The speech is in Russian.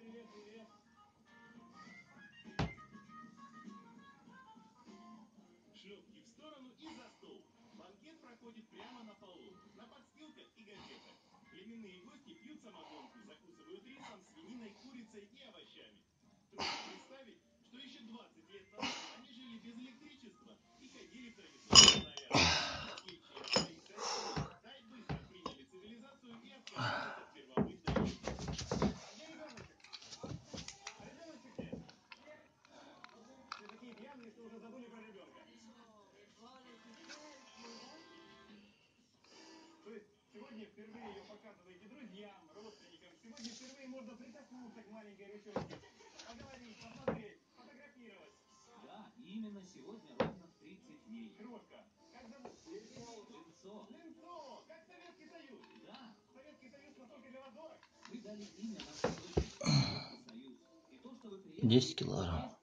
Шлепки в сторону и за стол. Банкет проходит прямо на полу. На подстилках и газетах. Племенные гости пьют самогонку, закусывают рисом, свининой, курицей и овощами. Трудно представить, что еще 20 лет назад они жили без электричества и ходили в традиционных нарядах. В отличие от своих соседей, тай быстро приняли цивилизацию и отказались от первобытной жизни. А где ребеночек? А ребеночек где? Все такие пьяные, что уже забыли про ребенка. То есть сегодня впервые ее показываете друзьям, родственникам. Сегодня впервые можно прикоснуться к маленькой ручонке. Поговорить, посмотреть, фотографировать. Да, именно сегодня ровно 30 дней. Крошка, как зовут? Линцо. Линцо, как Советский Союз. Да. Советский Союз настолько для вас дорог. Вы дали имя нашей дочери. Советский Союз. И то, что вы приехали... 10 килограмм.